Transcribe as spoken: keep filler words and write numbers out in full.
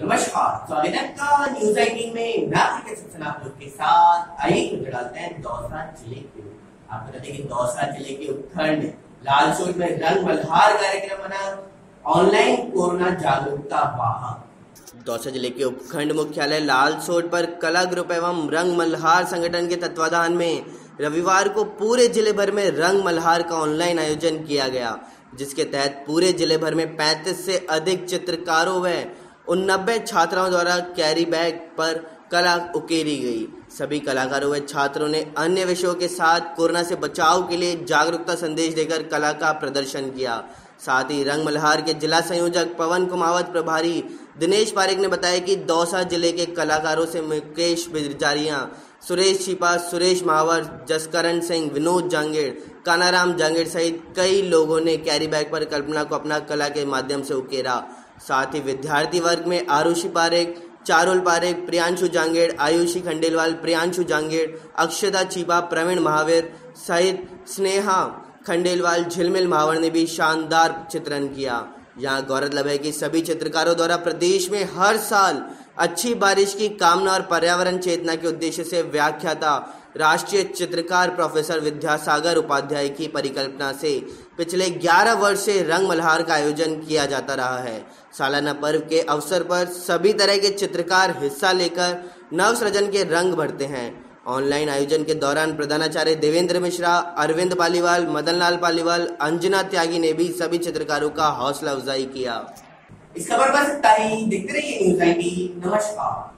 नमस्कार, स्वागत है आपका न्यूज एटीन में। मैं आपके सेक्शन आप लोग के साथ आइए नजर डालते हैं दौसा जिले के। आपको बता दें कि दौसा जिले के उपखंड लालसोट में रंग मल्हार कार्यक्रम बना ऑनलाइन कोरोना जागरूकता वाहन। दौसा जिले के उपखंड मुख्यालय लालसोट पर कला ग्रुप एवं रंग मल्हार संगठन के तत्वाधान में रविवार को पूरे जिले भर में रंग मल्हार का ऑनलाइन आयोजन किया गया, जिसके तहत पूरे जिले भर में पैंतीस से अधिक चित्रकारों व उननब्बे छात्राओं द्वारा कैरी बैग पर कला उकेरी गई। सभी कलाकारों व छात्रों ने अन्य विषयों के साथ कोरोना से बचाव के लिए जागरूकता संदेश देकर कला का प्रदर्शन किया। साथ ही रंग मल्हार के जिला संयोजक पवन कुमावत प्रभारी दिनेश पारेख ने बताया कि दौसा जिले के कलाकारों से मुकेश बिरजारिया, सुरेश छिपा, सुरेश महावर, जसकरण सिंह, विनोद जांगेड़, कानाराम जांगेड़ सहित कई लोगों ने कैरी बैग पर कल्पना को अपना कला के माध्यम से उकेरा। साथ ही विद्यार्थी वर्ग में आरुषि पारेख, चारुल पारेख, प्रियांशु जांगेड़, आयुषी खंडेलवाल, प्रियांशु जांगेड़, अक्षता छिपा, प्रवीण महावीर सहित स्नेहा खंडेलवाल, झिलमिल महावर ने भी शानदार चित्रण किया। यहाँ गौरतलब है कि सभी चित्रकारों द्वारा प्रदेश में हर साल अच्छी बारिश की कामना और पर्यावरण चेतना के उद्देश्य से व्याख्याता राष्ट्रीय चित्रकार प्रोफेसर विद्यासागर उपाध्याय की परिकल्पना से पिछले ग्यारह वर्ष से रंग मल्हार का आयोजन किया जाता रहा है। सालाना पर्व के अवसर पर सभी तरह के चित्रकार हिस्सा लेकर नव सृजन के रंग भरते हैं। ऑनलाइन आयोजन के दौरान प्रधानाचार्य देवेंद्र मिश्रा, अरविंद पालीवाल, मदन लाल पालीवाल, अंजना त्यागी ने भी सभी चित्रकारों का हौसला अफजाई किया। इस खबर पर देखते रहिए न्यूज एटीन। नमस्कार।